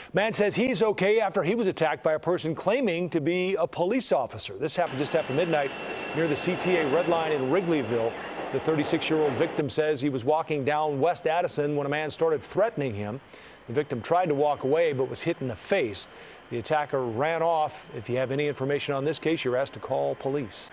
Man says he's okay after he was attacked by a person claiming to be a police officer. This happened just after midnight near the CTA Red Line in Wrigleyville. The 36-year-old victim says he was walking down West Addison when a man started threatening him. The victim tried to walk away but was hit in the face. The attacker ran off. If you have any information on this case, you're asked to call police.